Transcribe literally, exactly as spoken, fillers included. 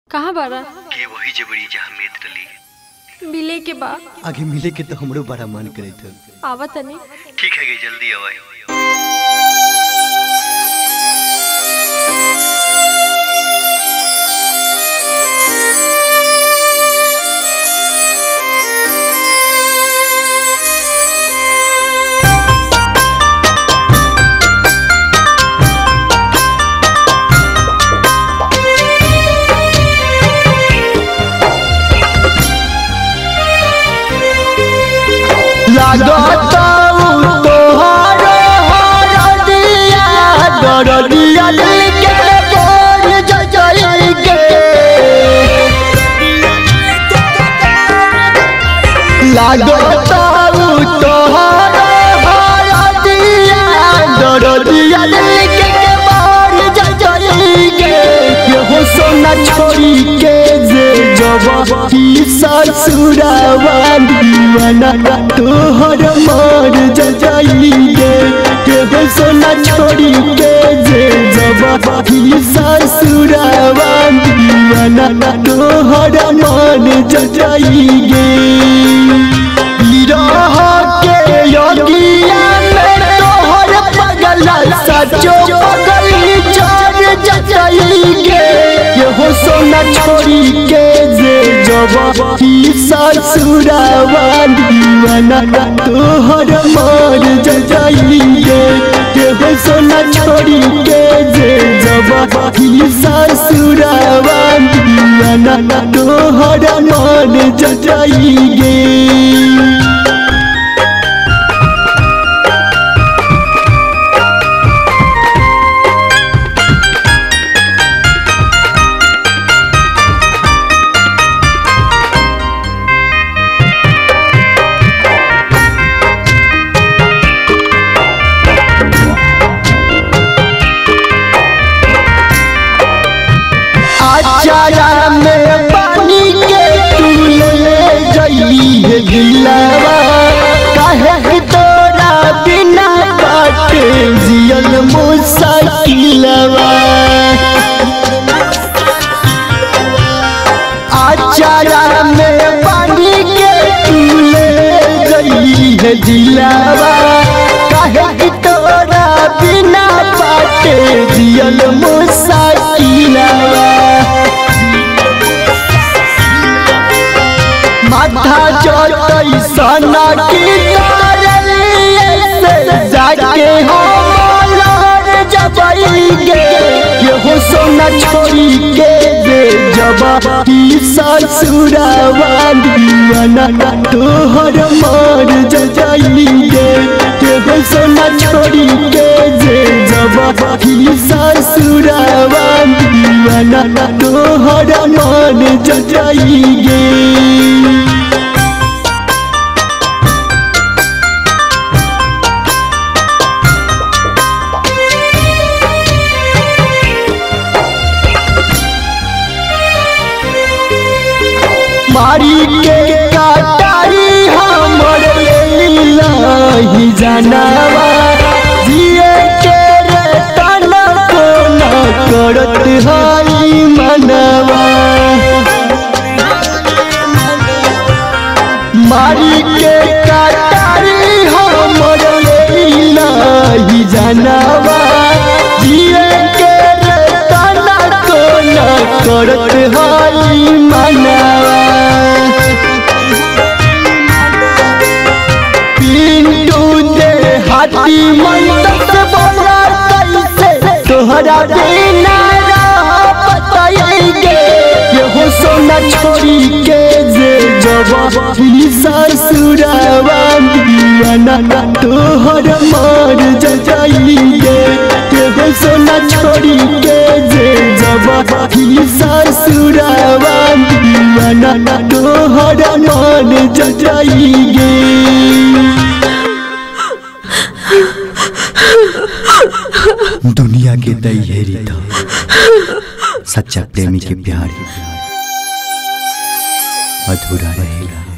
कहाँ बारा के वही जबड़ी जहाँ मेत रली मिले के बाद आगे मिले के तो हमरो बड़ा मन करे थे। आवा तनी ठीक है, जल्दी आवा। छोड़ी के जे जब ससुरावा दीवाना तोहर मर जाइगे के सोना छोड़ी के जे जब ससुरावा दीवाना तोहर मर जाइगे के योगिया में तोहर पगला सचो पगली चढ़ जाइगे हो सोना छोड़ी के जे जब ससुरावा दीवाना तोहर मर जाइगे हो सोना छोड़ी के जे जब ससुरावा दीवाना तोहर मर जाइगे। आचारा में पानी के तू ले जई है दिलवा काहे तोरा बिना बाटे जियल मुश्किलवा। आचारा में पानी के तू ले जई है दिलवा काहे तोरा बिना बाटे जियल मुश्किलवा। माथा जोतई सना की से जाके हम लहर जबईगे हो सोना छोड़ी के दे जब ससुरावा दीवाना तोहर मर जाइगे हो सोना छोड़ी के जे जब ससुरावा दीवाना तोहर मर जाइगे। मारी के काटारी हमर लेलाही जानवा जिए के रे तना को न करत हई मनवा। मारी के काटारी हमर लेलाही जानवा जिए के रे तना को न करत हई मनवा। हाथी मंदस बोला कैसे तोहरा बिना बताएंगे हो सोना छोड़ी के जे जब ससुरावा दीवाना तोहर मर जाइगे हो सोना छोड़ी के जे जब ससुरावा दीवाना तोहर मर जाइगे। दुनिया के दहेरी था सच्चा प्रेमी के प्यार अधूरा रहेगा।